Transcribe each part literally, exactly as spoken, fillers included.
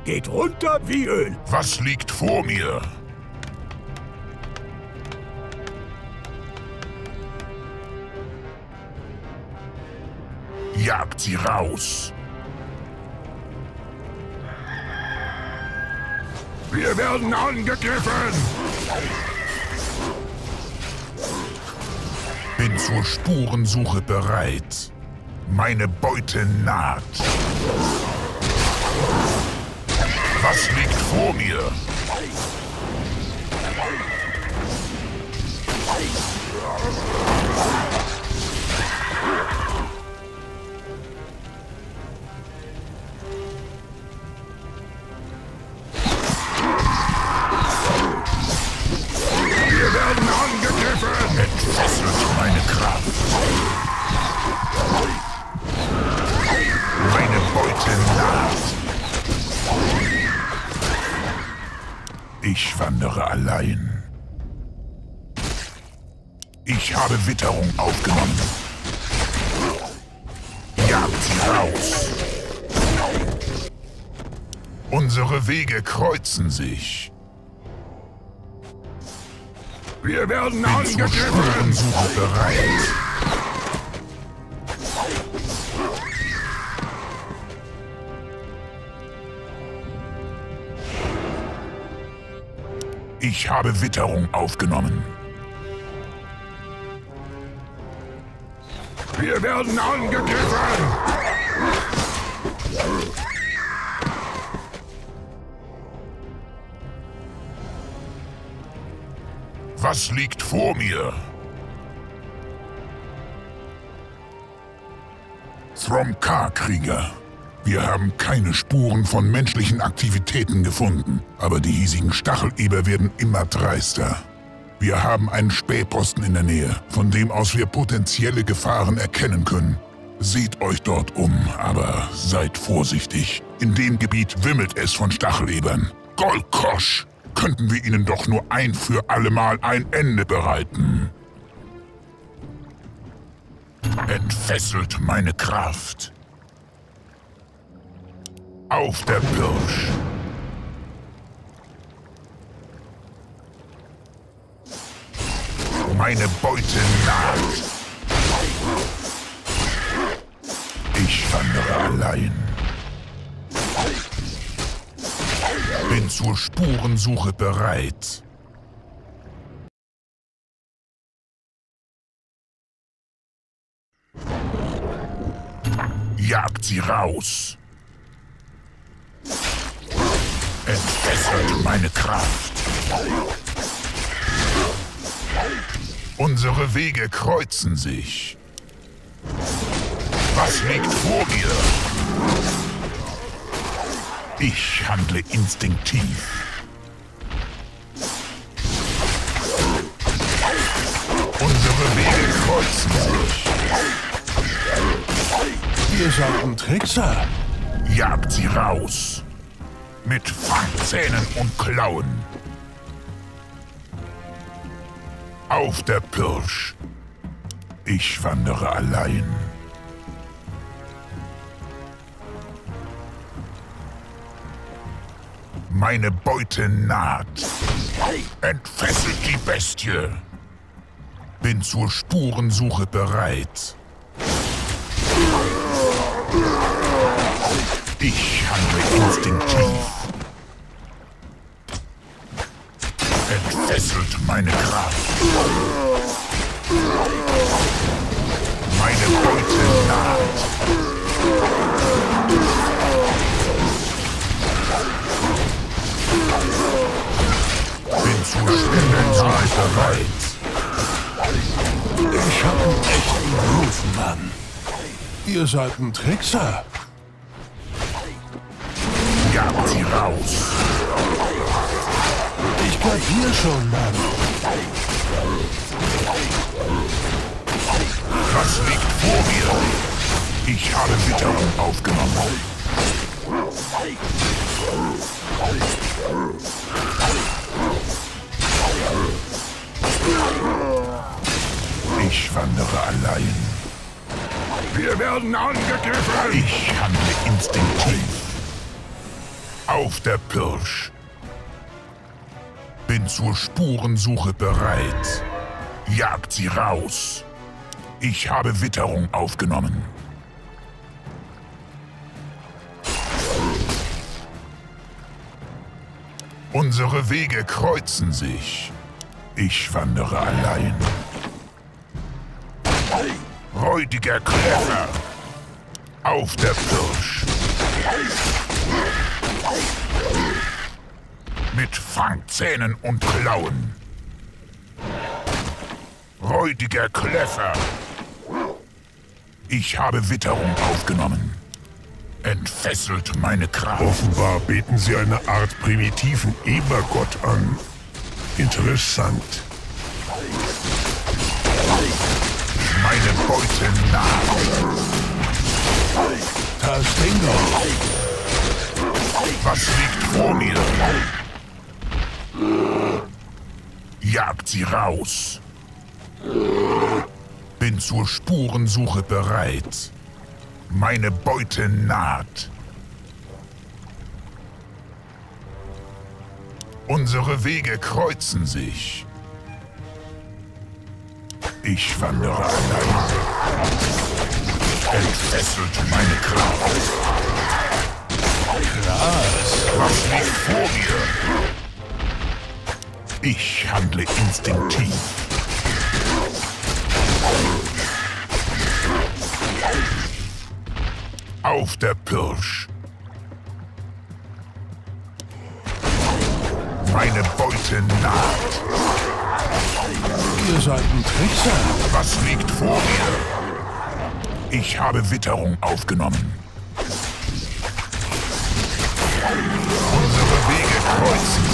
geht runter wie Öl. Was liegt vor mir? Jagt sie raus! Wir werden angegriffen! Bin zur Spurensuche bereit. Meine Beute naht. Was liegt vor mir? Wir werden angegriffen! Entfesselt meine Kraft. Meine Beute naht. Ich wandere allein. Ich habe Witterung aufgenommen. Jagt sie raus. Unsere Wege kreuzen sich. Wir werden Bin zur angegriffen! Spurensuche bereit. Ich habe Witterung aufgenommen. Wir werden angegriffen! Was liegt vor mir? Throm-K-Krieger. Wir haben keine Spuren von menschlichen Aktivitäten gefunden, aber die hiesigen Stacheleber werden immer dreister. Wir haben einen Spähposten in der Nähe, von dem aus wir potenzielle Gefahren erkennen können. Seht euch dort um, aber seid vorsichtig. In dem Gebiet wimmelt es von Stachelebern. Golkosch! Könnten wir ihnen doch nur ein für allemal ein Ende bereiten. Entfesselt meine Kraft. Auf der Pirsch. Meine Beute naht. Ich wandere allein. Bin zur Spurensuche bereit. Jagt sie raus. Entfesselt meine Kraft. Unsere Wege kreuzen sich. Was liegt vor mir? Ich handle instinktiv. Unsere Wege kreuzen sich. Ihr seid ein Trickser. Jagt sie raus. Mit Fangzähnen und Klauen. Auf der Pirsch. Ich wandere allein. Meine Beute naht. Entfesselt die Bestie. Bin zur Spurensuche bereit. Ich handle instinktiv. Entfesselt meine Kraft. Meine Beute naht. Bin zur Spurensuche bereit. Ich hab einen echten Ruf, Mann. Ihr seid ein Trickser. Jagt sie raus. Ich kapier schon, Mann. Was liegt vor mir? Ich habe Witterung aufgenommen. Ich wandere allein. Wir werden angegriffen! Ich handle instinktiv. Auf der Pirsch. Bin zur Spurensuche bereit. Jagt sie raus. Ich habe Witterung aufgenommen. Unsere Wege kreuzen sich. Ich wandere allein. Räudiger Kläffer. Auf der Pirsch. Mit Fangzähnen und Klauen. Räudiger Kläffer. Ich habe Witterung aufgenommen. Entfesselt meine Kraft. Offenbar beten sie eine Art primitiven Ebergott an. Interessant. Meine Beute naht. Tastingo. Was liegt vor mir? Jagt sie raus. Bin zur Spurensuche bereit. Meine Beute naht. Unsere Wege kreuzen sich. Ich wandere allein. Entfesselt meine Kraft. Krass. Was liegt vor mir? Ich handle instinktiv. Auf der Pirsch. Meine Beute naht. Ihr seid ein Trickser. Was liegt vor mir? Ich habe Witterung aufgenommen. Unsere Wege kreuzen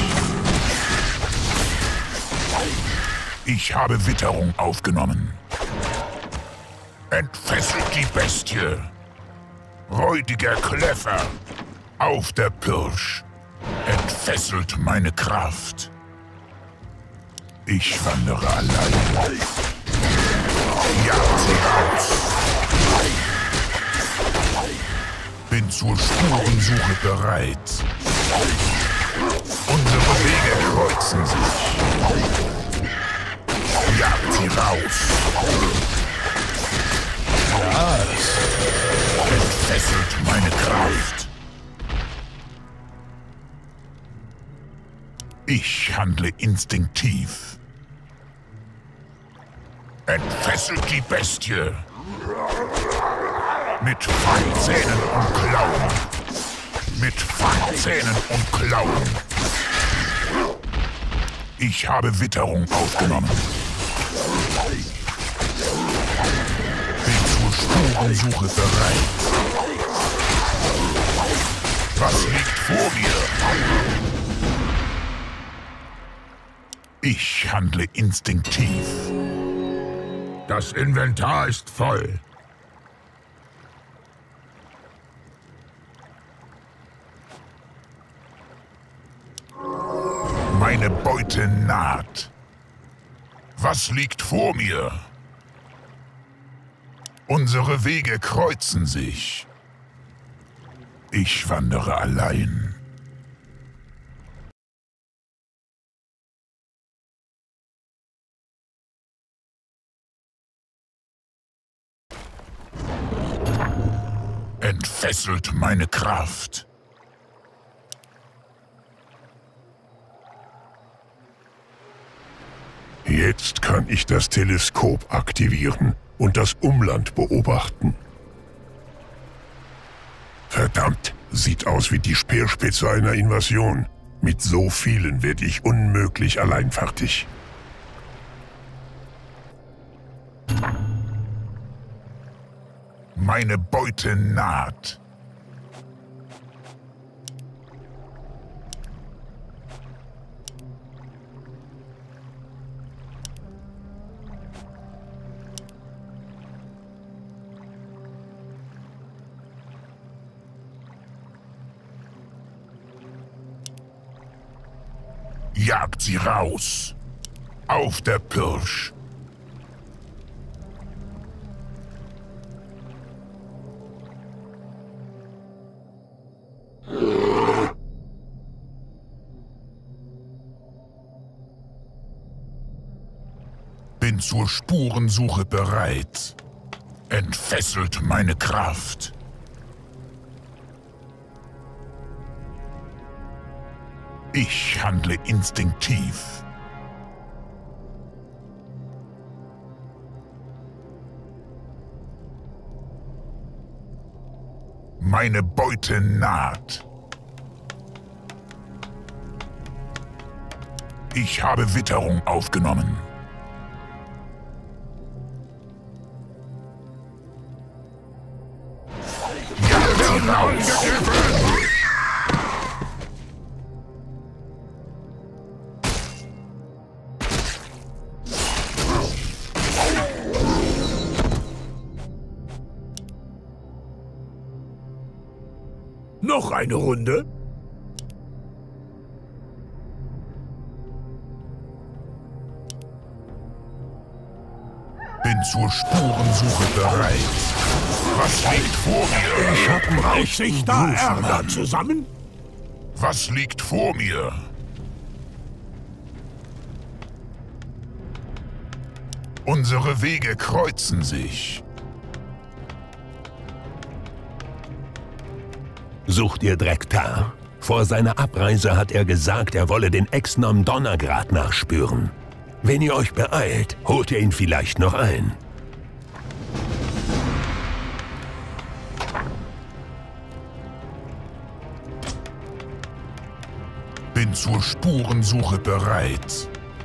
sich. Ich habe Witterung aufgenommen. Entfesselt die Bestie. Räudiger Kläffer. Auf der Pirsch. Entfesselt meine Kraft. Ich wandere allein. Jagt sie raus. Bin zur Spurensuche bereit. Unsere Wege kreuzen sich. Jagt sie raus. Krass. Entfesselt meine Kraft. Ich handle instinktiv. Entfesselt die Bestie. Mit Fangzähnen und Klauen. Mit Fangzähnen und Klauen. Ich habe Witterung aufgenommen. Bin zur Spurensuche bereit. Was liegt vor mir? Ich handle instinktiv. Das Inventar ist voll. Meine Beute naht. Was liegt vor mir? Unsere Wege kreuzen sich. Ich wandere allein. Entfesselt meine Kraft. Jetzt kann ich das Teleskop aktivieren und das Umland beobachten. Verdammt, sieht aus wie die Speerspitze einer Invasion. Mit so vielen werde ich unmöglich allein fertig. Meine Beute naht. Jagt sie raus. Auf der Pirsch. Bin zur Spurensuche bereit. Entfesselt meine Kraft. Ich handle instinktiv. Meine Beute naht. Ich habe Witterung aufgenommen. Wir werden angegriffen! Noch eine Runde? Bin zur Spurensuche bereit. Was liegt vor mir? Ich hab einen Reicht sich da Ärger zusammen? Was liegt vor mir? Unsere Wege kreuzen sich. Sucht ihr Drektar? Vor seiner Abreise hat er gesagt, er wolle den Exnom Donnergrad nachspüren. Wenn ihr euch beeilt, holt ihr ihn vielleicht noch ein. Bin zur Spurensuche bereit.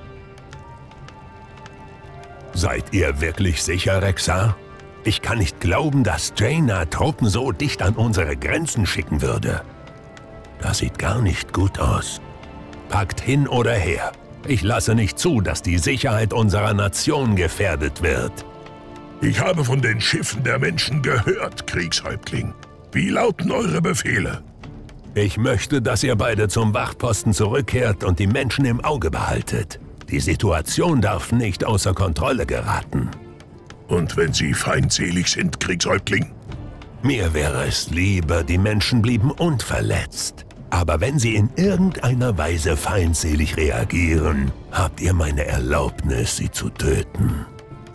Seid ihr wirklich sicher, Rexar? Ich kann nicht glauben, dass Jaina Truppen so dicht an unsere Grenzen schicken würde. Das sieht gar nicht gut aus. Packt hin oder her. Ich lasse nicht zu, dass die Sicherheit unserer Nation gefährdet wird. Ich habe von den Schiffen der Menschen gehört, Kriegshäuptling. Wie lauten eure Befehle? Ich möchte, dass ihr beide zum Wachposten zurückkehrt und die Menschen im Auge behaltet. Die Situation darf nicht außer Kontrolle geraten. Und wenn sie feindselig sind, Kriegshäuptling? Mir wäre es lieber, die Menschen blieben unverletzt. Aber wenn sie in irgendeiner Weise feindselig reagieren, habt ihr meine Erlaubnis, sie zu töten.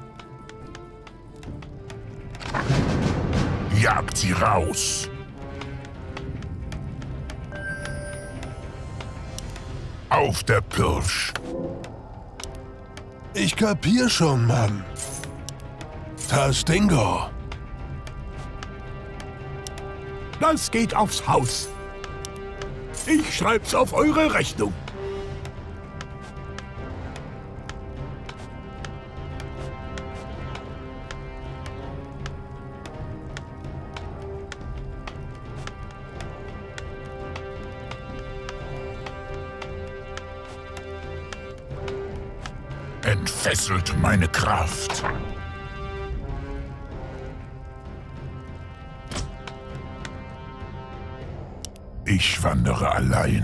Jagt sie raus! Auf der Pirsch! Ich kapier schon, Mann. Tastingo. Das geht aufs Haus. Ich schreib's auf eure Rechnung. Entfesselt meine Kraft. Ich wandere allein.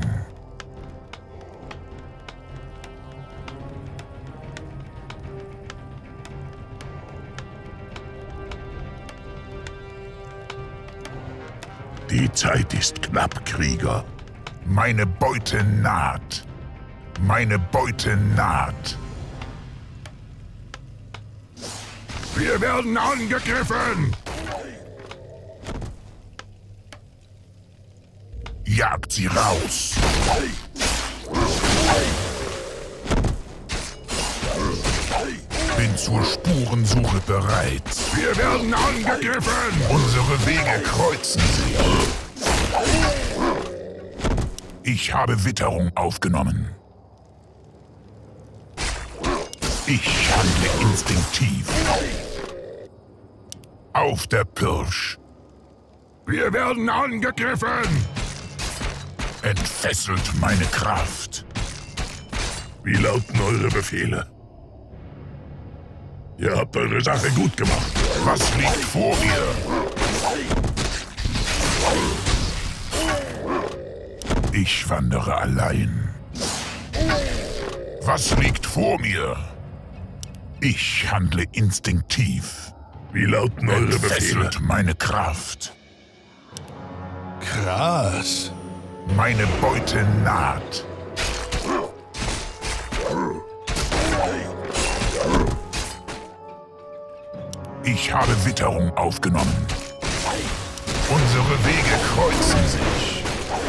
Die Zeit ist knapp, Krieger. Meine Beute naht. Meine Beute naht. Wir werden angegriffen! Jagt sie raus! Bin zur Spurensuche bereit. Wir werden angegriffen! Unsere Wege kreuzen sich. Ich habe Witterung aufgenommen. Ich handle instinktiv. Auf der Pirsch. Wir werden angegriffen! Entfesselt meine Kraft. Wie lauten eure Befehle? Ihr habt eure Sache gut gemacht. Was liegt vor mir? Ich wandere allein. Was liegt vor mir? Ich handle instinktiv. Wie lauten eure Befehle? Entfesselt meine Kraft. Krass. Meine Beute naht. Ich habe Witterung aufgenommen. Unsere Wege kreuzen sich.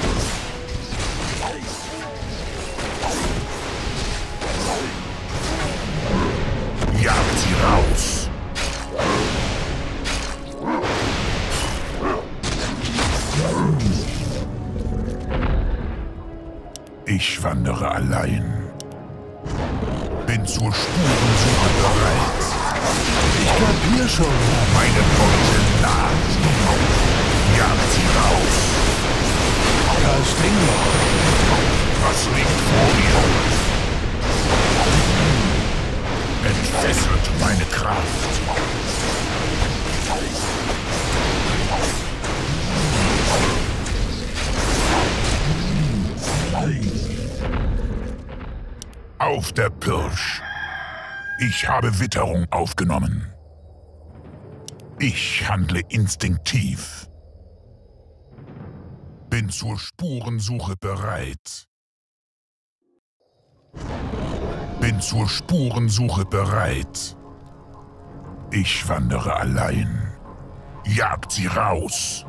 Jagt sie raus. Ich wandere allein. Bin zur Spurensuche bereit. Ich kapier schon, Mann. Meine Beute naht. Jagt sie raus. Das Ding noch. Was liegt vor mir? Entfesselt meine Kraft. Auf der Pirsch. Ich habe Witterung aufgenommen. Ich handle instinktiv. Bin zur Spurensuche bereit. Bin zur Spurensuche bereit. Ich wandere allein. Jagt sie raus.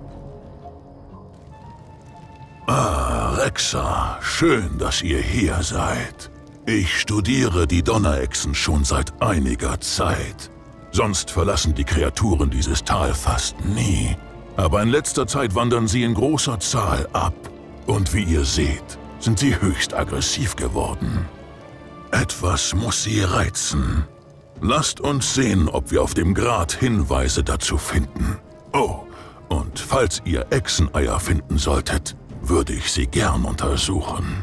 Ah, Rexxar, schön, dass ihr hier seid. Ich studiere die Donnerechsen schon seit einiger Zeit. Sonst verlassen die Kreaturen dieses Tal fast nie. Aber in letzter Zeit wandern sie in großer Zahl ab. Und wie ihr seht, sind sie höchst aggressiv geworden. Etwas muss sie reizen. Lasst uns sehen, ob wir auf dem Grat Hinweise dazu finden. Oh, und falls ihr Echseneier finden solltet, würde ich sie gern untersuchen.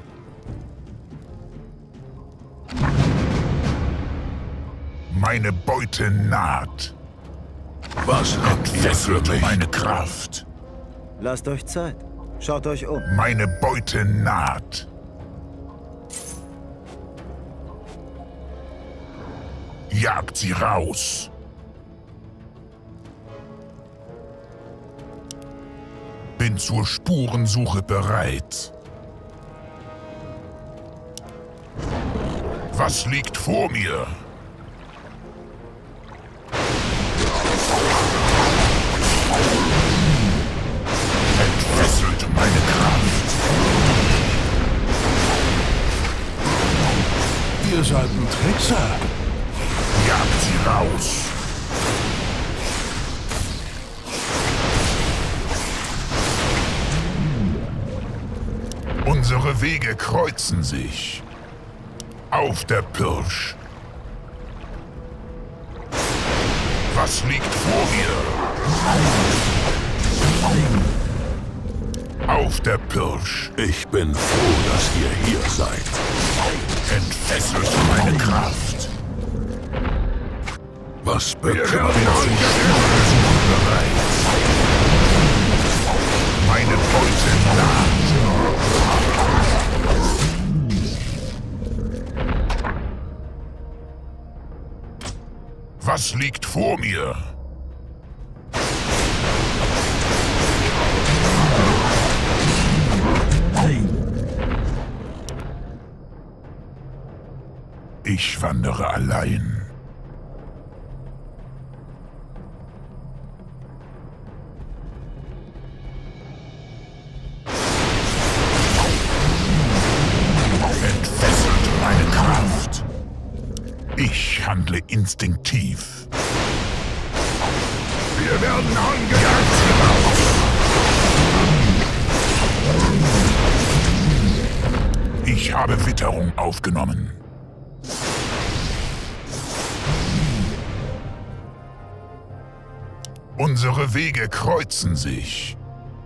Meine Beute naht. Was habt ihr für Entfesselt mich? meine Kraft. Lasst euch Zeit. Schaut euch um. Meine Beute naht. Jagt sie raus. Bin zur Spurensuche bereit. Was liegt vor mir? Entfesselt meine Kraft. Ihr seid ein Trickser. Jagt sie raus. Unsere Wege kreuzen sich. Auf der Pirsch. Was liegt vor mir? Auf der Pirsch. Ich bin froh, dass ihr hier seid. Entfesselt meine Kraft. Was Wir bekümmert werden euch? Spurensuche bereit. Meine Beute naht. Was liegt vor mir? Ich wandere allein. Entfesselt meine Kraft. Ich handle instinktiv. Wir werden angegriffen. Ich habe Witterung aufgenommen. Unsere Wege kreuzen sich.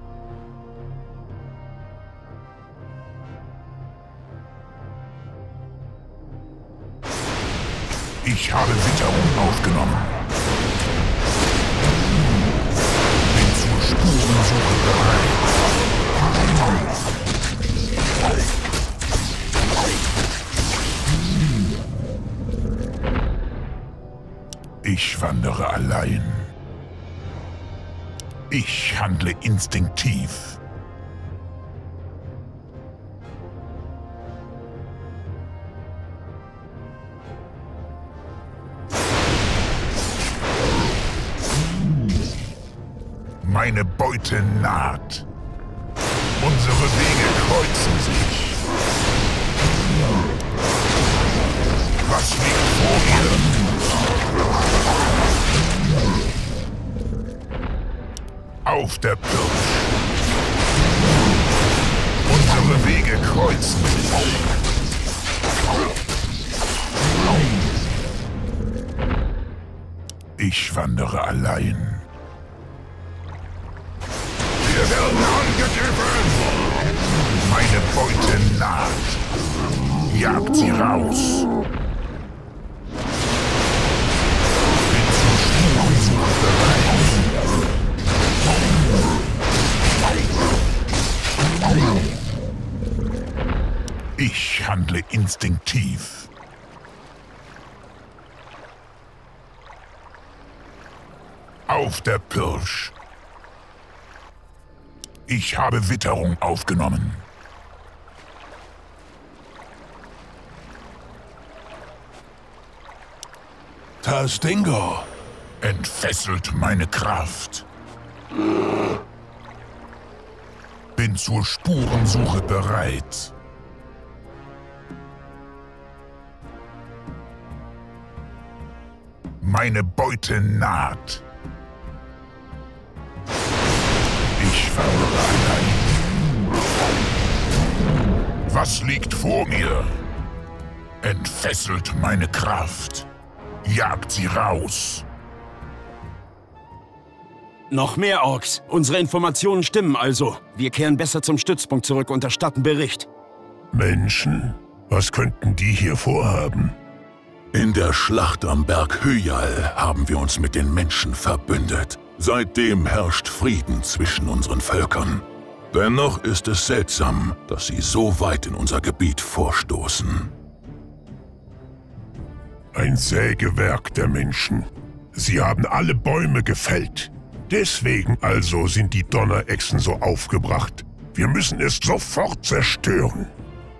Ich habe Witterung aufgenommen. Bin zur Spurensuche bereit. Ich wandere allein. Ich handle instinktiv. Meine Beute naht. Unsere Wege kreuzen sich. Was liegt vor mir? Auf der Pirsch. Unsere Wege kreuzen sich. Ich wandere allein. Wir werden angegriffen! Meine Beute naht. Jagt sie raus. Bin zur Spurensuche bereit. Ich handle instinktiv. Auf der Pirsch. Ich habe Witterung aufgenommen. Tastingo. Entfesselt meine Kraft. Bin zur Spurensuche bereit. Meine Beute naht. Ich wandere allein. Was liegt vor mir? Entfesselt meine Kraft. Jagt sie raus. Noch mehr Orks. Unsere Informationen stimmen also. Wir kehren besser zum Stützpunkt zurück und erstatten Bericht. Menschen? Was könnten die hier vorhaben? In der Schlacht am Berg Hyjal haben wir uns mit den Menschen verbündet. Seitdem herrscht Frieden zwischen unseren Völkern. Dennoch ist es seltsam, dass sie so weit in unser Gebiet vorstoßen. Ein Sägewerk der Menschen. Sie haben alle Bäume gefällt. Deswegen also sind die Donnerechsen so aufgebracht. Wir müssen es sofort zerstören.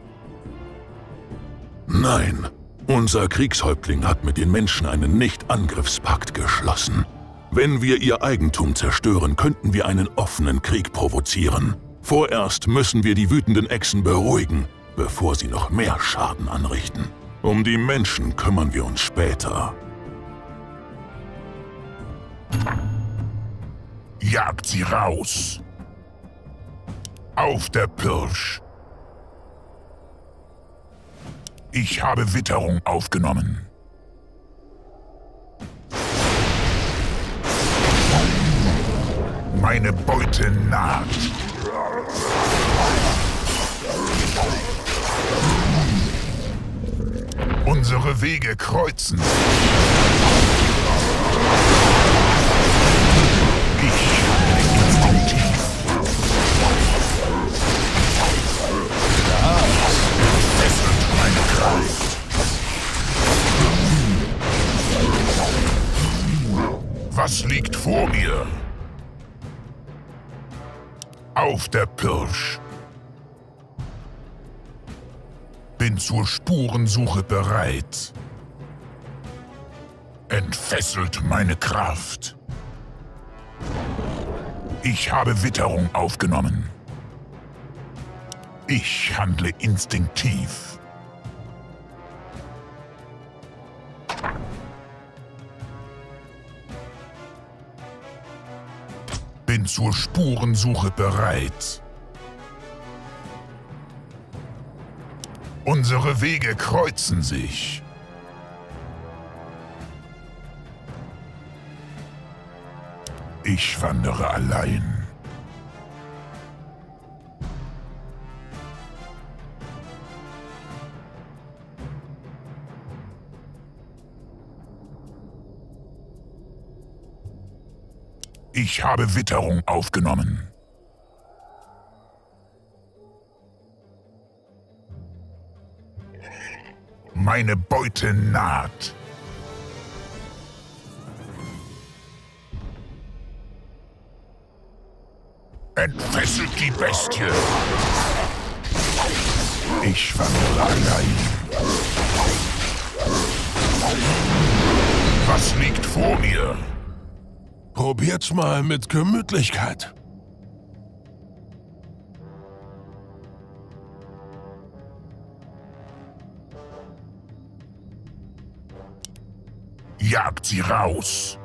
Nein, unser Kriegshäuptling hat mit den Menschen einen Nicht-Angriffspakt geschlossen. Wenn wir ihr Eigentum zerstören, könnten wir einen offenen Krieg provozieren. Vorerst müssen wir die wütenden Echsen beruhigen, bevor sie noch mehr Schaden anrichten. Um die Menschen kümmern wir uns später. Jagt sie raus. Auf der Pirsch. Ich habe Witterung aufgenommen. Meine Beute naht. Unsere Wege kreuzen. Ich handle instinktiv. Entfesselt meine Kraft. Was liegt vor mir? Auf der Pirsch. Bin zur Spurensuche bereit. Entfesselt meine Kraft. Ich habe Witterung aufgenommen. Ich handle instinktiv. Bin zur Spurensuche bereit. Unsere Wege kreuzen sich. Ich wandere allein. Ich habe Witterung aufgenommen. Meine Beute naht. Entfesselt die Bestie. Ich wandere allein. Was liegt vor mir? Probiert's mal mit Gemütlichkeit. Jagt sie raus!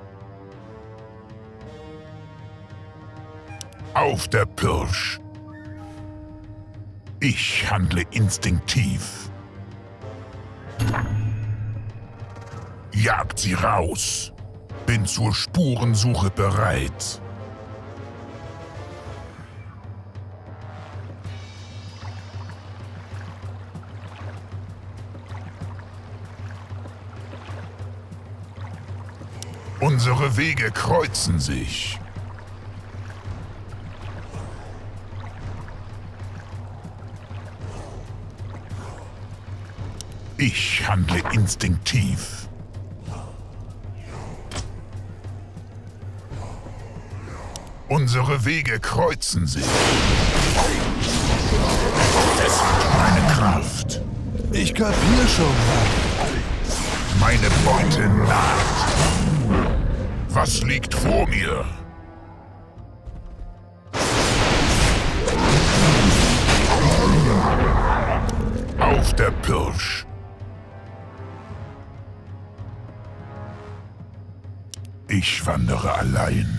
Auf der Pirsch! Ich handle instinktiv. Jagt sie raus! Bin zur Spurensuche bereit. Unsere Wege kreuzen sich. Ich handle instinktiv. Unsere Wege kreuzen sich. Das ist meine Kraft. Ich kapier schon. Meine Beute naht. Was liegt vor mir? Auf der Pirsch. Ich wandere allein.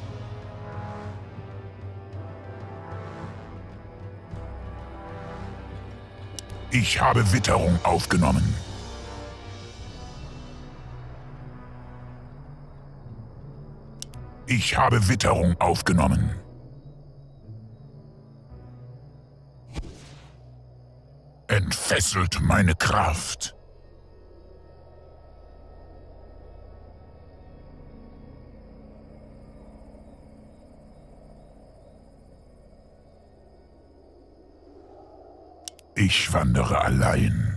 Ich habe Witterung aufgenommen. Ich habe Witterung aufgenommen. Entfesselt meine Kraft. Ich wandere allein.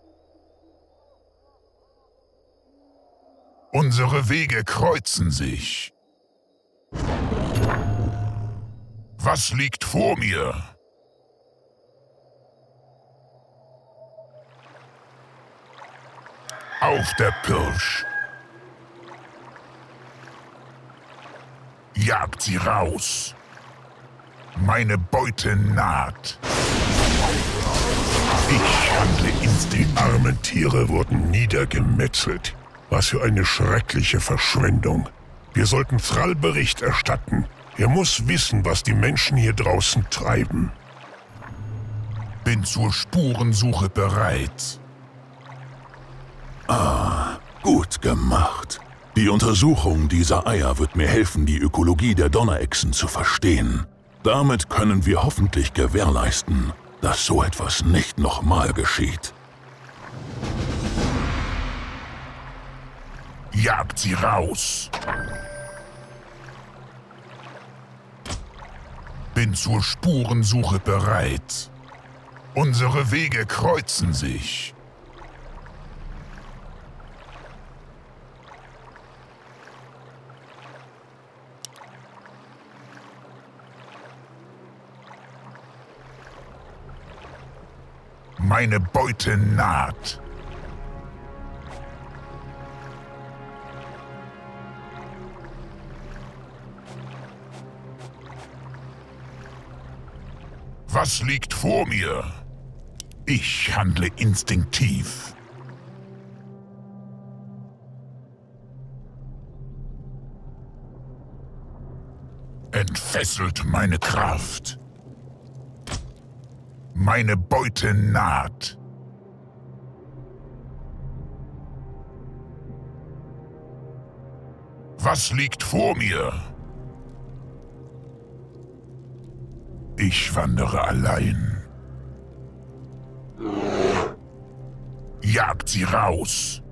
Unsere Wege kreuzen sich. Was liegt vor mir? Auf der Pirsch. Jagt sie raus. Meine Beute naht. Ich handle instinkt. Die armen Tiere wurden niedergemetzelt. Was für eine schreckliche Verschwendung. Wir sollten Thrall Bericht erstatten. Er muss wissen, was die Menschen hier draußen treiben. Bin zur Spurensuche bereit. Ah, gut gemacht. Die Untersuchung dieser Eier wird mir helfen, die Ökologie der Donnerechsen zu verstehen. Damit können wir hoffentlich gewährleisten, dass so etwas nicht nochmal geschieht. Jagt sie raus. Bin zur Spurensuche bereit. Unsere Wege kreuzen sich. Meine Beute naht. Was liegt vor mir? Ich handle instinktiv. Entfesselt meine Kraft. Meine Beute naht. Was liegt vor mir? Ich wandere allein. Jagt sie raus.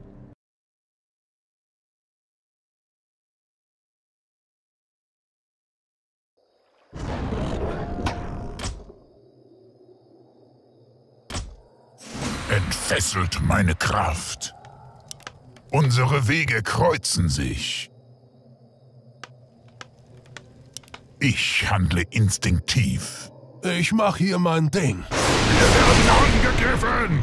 Entfesselt meine Kraft. Unsere Wege kreuzen sich. Ich handle instinktiv. Ich mach hier mein Ding. Wir werden angegriffen!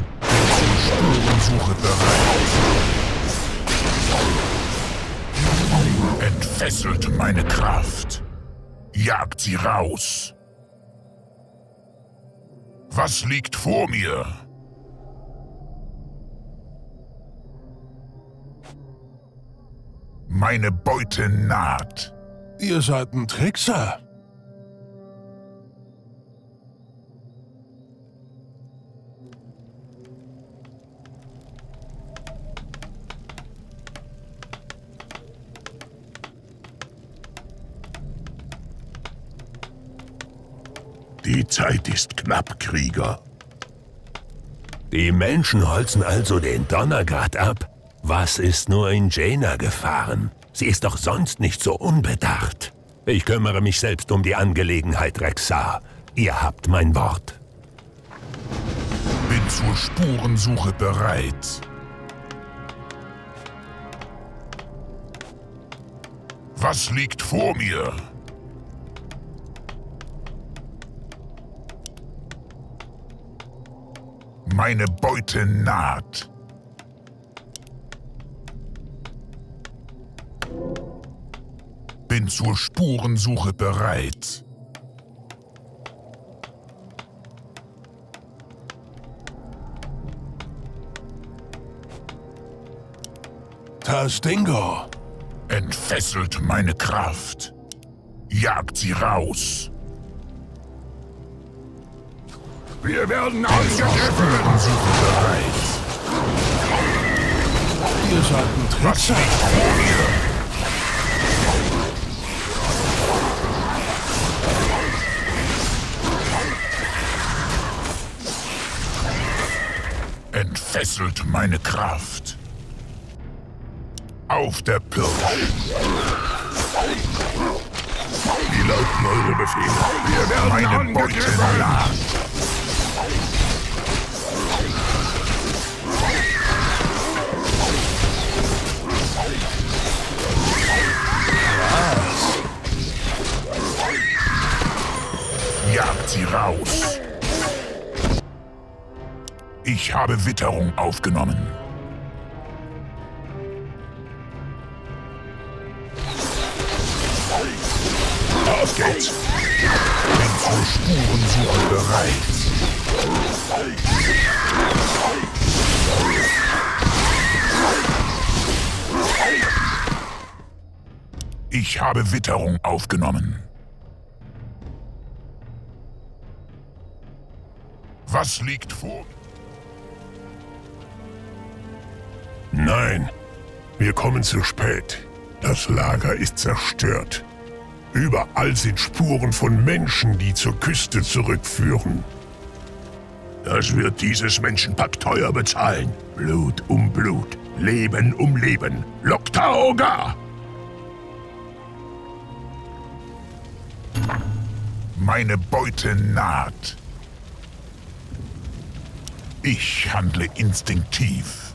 Zur Spurensuche bereit. Entfesselt meine Kraft. Jagt sie raus. Was liegt vor mir? Meine Beute naht. Ihr seid ein Trickser. Die Zeit ist knapp, Krieger. Die Menschen holzen also den Donnergrad ab. Was ist nur in Jaina gefahren? Sie ist doch sonst nicht so unbedacht. Ich kümmere mich selbst um die Angelegenheit, Rexxar. Ihr habt mein Wort. Bin zur Spurensuche bereit. Was liegt vor mir? Meine Beute naht. Bin zur Spurensuche bereit. Tastingo. Entfesselt meine Kraft. Jagt sie raus. Wir werden angegriffen! Spurensuche bereit. Ihr seid ein Was Trickser. liegt vor mir? Entfesselt meine Kraft. Auf der Pirsch. Wie lauten eure Befehle? Wir werden Meine Beute angegriffen! naht. Jagt sie raus. Ich habe Witterung aufgenommen. Auf geht's! Bin zur Spurensuche bereit. Ich habe Witterung aufgenommen. Was liegt vor? Nein, wir kommen zu spät. Das Lager ist zerstört. Überall sind Spuren von Menschen, die zur Küste zurückführen. Das wird dieses Menschenpack teuer bezahlen. Blut um Blut, Leben um Leben. Loktaoga! Meine Beute naht. Ich handle instinktiv.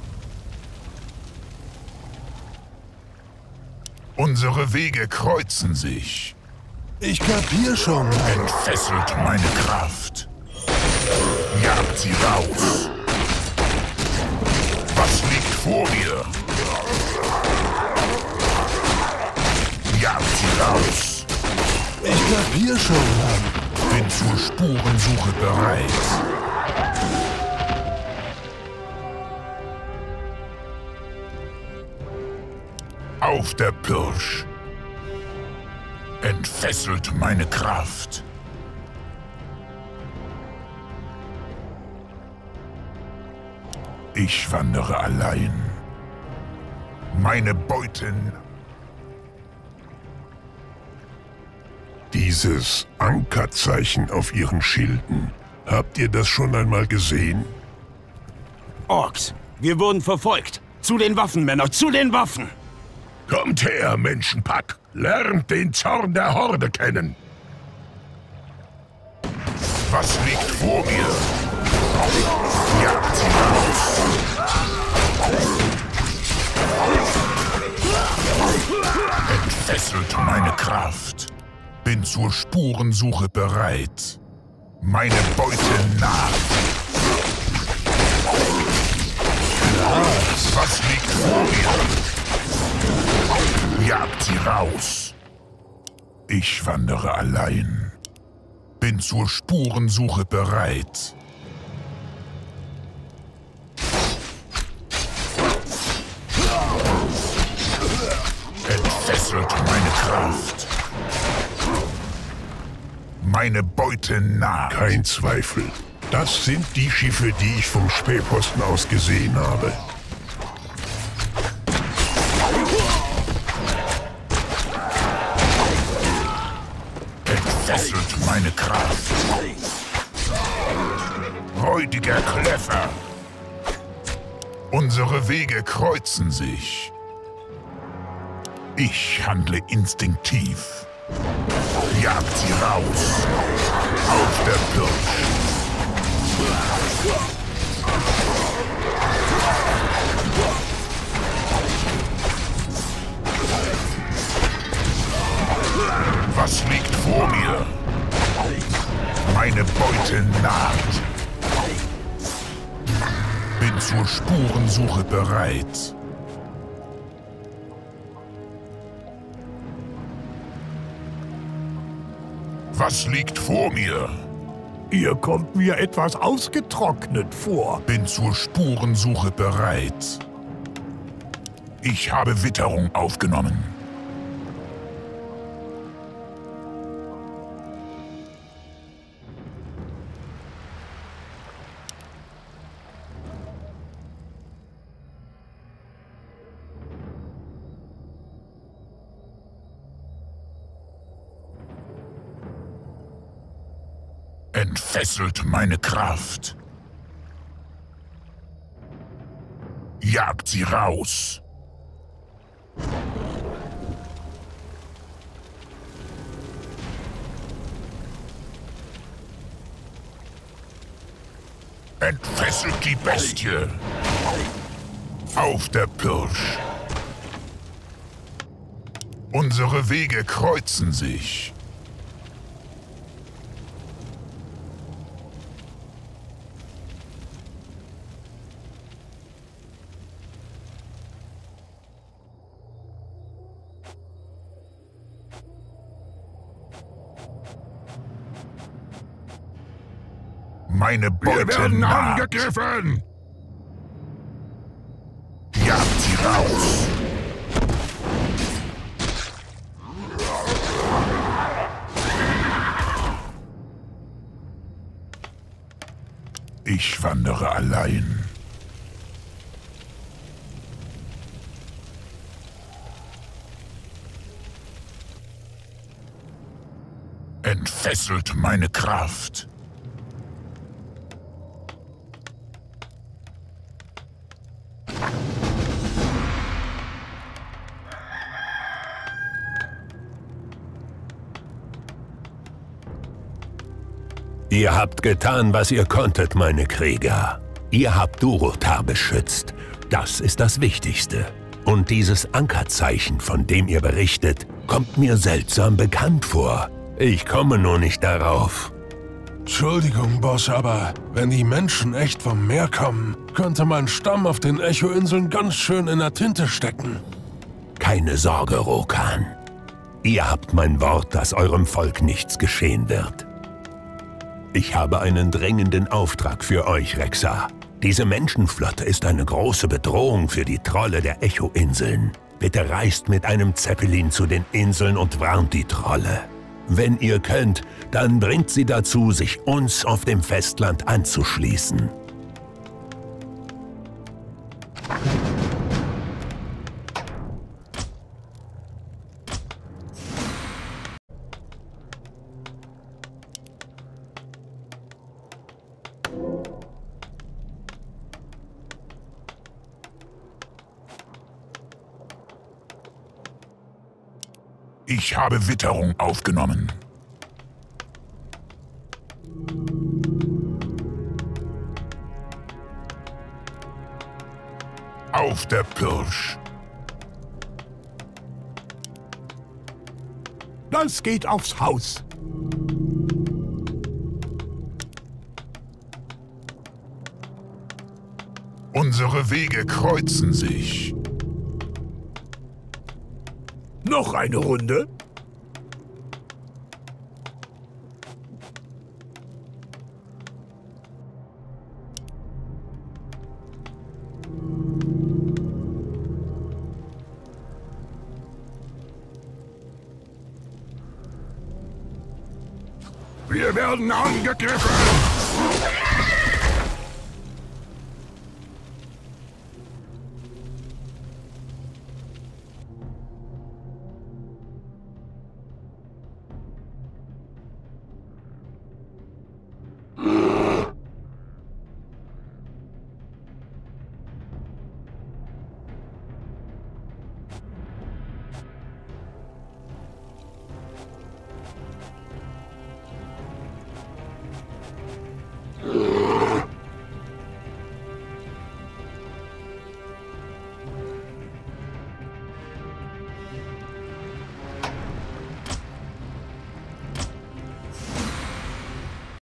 Unsere Wege kreuzen sich. Ich kapier schon. Entfesselt meine Kraft. Jagt sie raus. Was liegt vor mir? Jagt sie raus. Ich kapier schon. Bin zur Spurensuche bereit. Auf der Pirsch. Entfesselt meine Kraft. Ich wandere allein. Meine Beuten. Dieses Ankerzeichen auf ihren Schilden. Habt ihr das schon einmal gesehen? Orks, wir wurden verfolgt. Zu den Waffen, Männer, zu den Waffen! Kommt her, Menschenpack! Lernt den Zorn der Horde kennen! Was liegt vor mir? Jagt sie raus. Entfesselt meine Kraft. Bin zur Spurensuche bereit. Meine Beute naht. Was liegt vor mir? Jagt sie raus. Ich wandere allein. Bin zur Spurensuche bereit. Entfesselt meine Kraft. Meine Beute naht. Kein Zweifel. Das sind die Schiffe, die ich vom Spähposten aus gesehen habe. Entfesselt meine Kraft. Räudiger Kläffer. Unsere Wege kreuzen sich. Ich handle instinktiv. Jagt sie raus. Auf der Pirsch. Was liegt vor mir? Meine Beute naht. Bin zur Spurensuche bereit. Was liegt vor mir? Ihr kommt mir etwas ausgetrocknet vor. Bin zur Spurensuche bereit. Ich habe Witterung aufgenommen. Entfesselt meine Kraft. Jagt sie raus. Entfesselt die Bestie. Auf der Pirsch. Unsere Wege kreuzen sich. Meine Beute Wir werden naht. angegriffen! Jagt sie raus. Ich wandere allein. Entfesselt meine Kraft. Ihr habt getan, was ihr konntet, meine Krieger. Ihr habt Durotar beschützt. Das ist das Wichtigste. Und dieses Ankerzeichen, von dem ihr berichtet, kommt mir seltsam bekannt vor. Ich komme nur nicht darauf. Entschuldigung, Boss, aber wenn die Menschen echt vom Meer kommen, könnte mein Stamm auf den Echo-Inseln ganz schön in der Tinte stecken. Keine Sorge, Rokan. Ihr habt mein Wort, dass eurem Volk nichts geschehen wird. Ich habe einen dringenden Auftrag für euch, Rexxar. Diese Menschenflotte ist eine große Bedrohung für die Trolle der Echo-Inseln. Bitte reist mit einem Zeppelin zu den Inseln und warnt die Trolle. Wenn ihr könnt, dann bringt sie dazu, sich uns auf dem Festland anzuschließen. Ich habe Witterung aufgenommen. Auf der Pirsch. Das geht aufs Haus. Unsere Wege kreuzen sich. Noch eine Runde? Wir werden angegriffen!